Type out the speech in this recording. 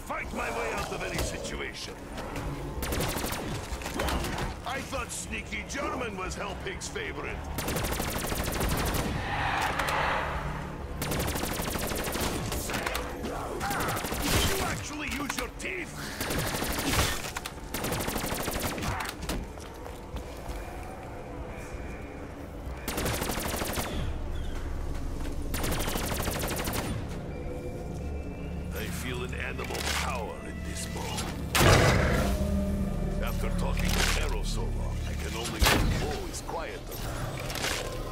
fight my way out of any situation. I thought Sneaky German was Hellpig's favorite. Did you actually use your teeth? I feel an animal power in this bone. After talking with Arrow so long, I can only hope Bo is quieter.